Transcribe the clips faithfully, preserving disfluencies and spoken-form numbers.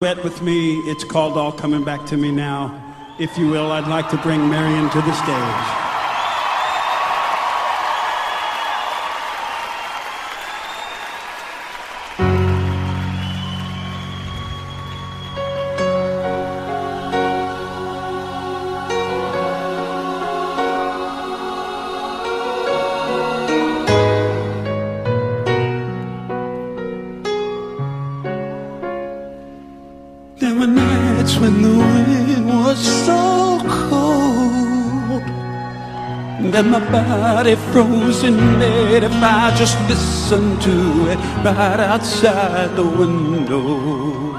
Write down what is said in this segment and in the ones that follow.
duet with me. It's called All Coming Back to Me Now. If you will, I'd like to bring Marion to the stage. There were nights when the wind was so cold that my body froze in bed if I just listened to it right outside the window.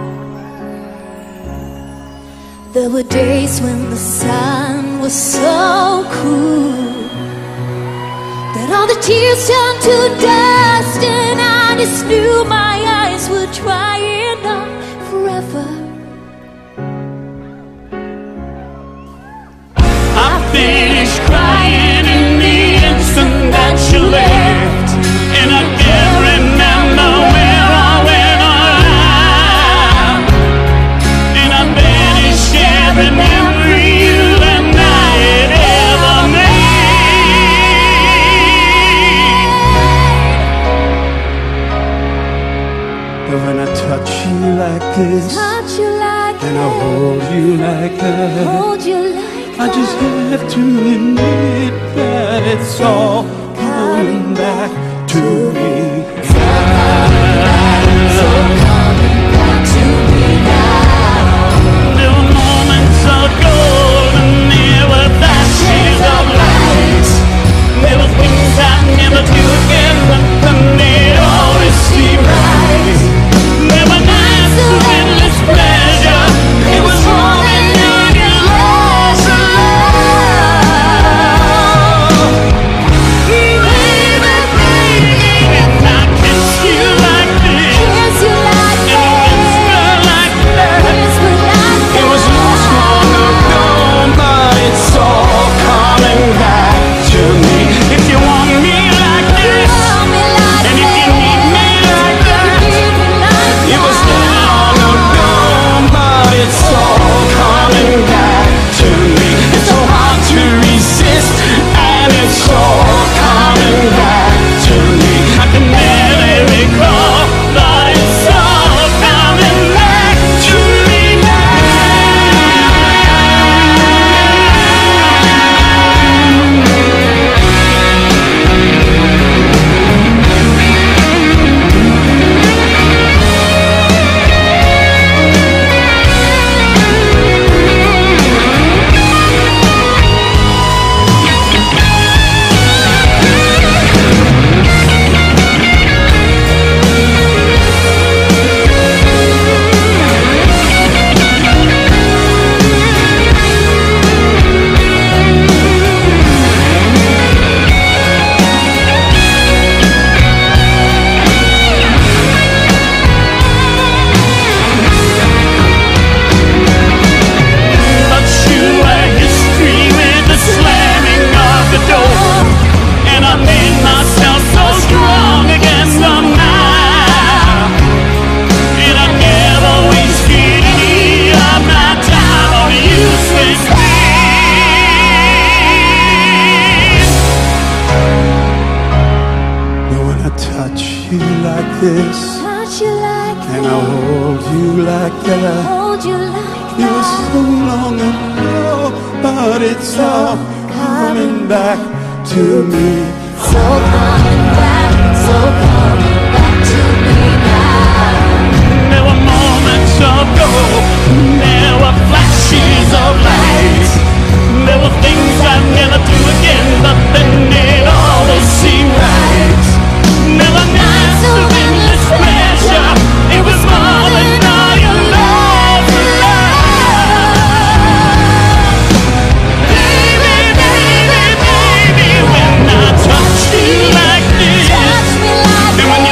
There were days when the sun was so cool that all the tears turned to dust, and I just knew my eyes were drying up forever. I finished crying in the instant that you left, and I can't remember where I went around, and I banished every memory you and I had ever made. But when I touch you like this, Touch you like and I hold you like that, hold you like I just have to admit that it's all coming back to me. so coming back, so coming back to me now. There were moments of gold and there were flashes of light. There were things I'd never do again, but then they'd always seem right. There were nights of endless pleasure. It was more than I could last alone. Baby, baby, if I kissed you like this, Kiss you like and a whisper like that, whisper like it was lost long ago, but it's all coming back to me. If you want me like this, Love me like and if you need me like that, it was long ago, but it's all coming back to me. It's so hard to resist, and it's all coming back to me. I can barely recall, but it's all coming back to me But you were history with the slamming of the door, and I made myself so strong against the night, and I never wasted any of my time on useless things. But when I touch you like this, Touch you like and I hold you like that, hold you like it was so long ago, but it's all coming back to me. so coming back, so coming back to me now. There were moments of gold, there were flashes of light. There were things I'd never do again, but then they'd always seem right. There were nights of endless pleasure. It was more than all your love alone. Baby, baby, baby, when I touch you like this, Touch me like there were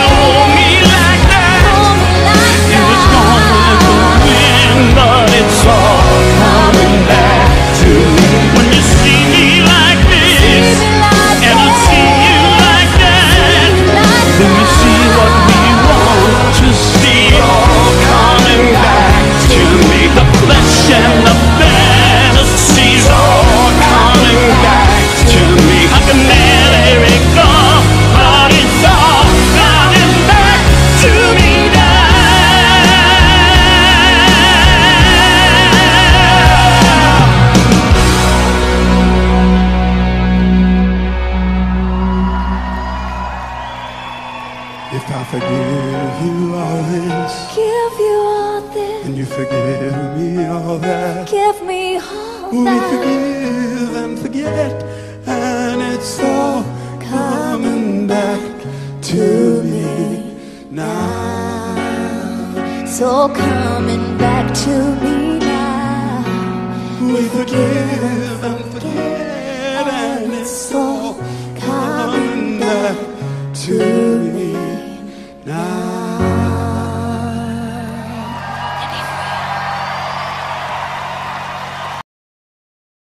Can you forgive me all that? Give me all We that. forgive and forget, and it's all coming back to me now. So coming back to me now. We forgive and forget, and it's all coming back to me now.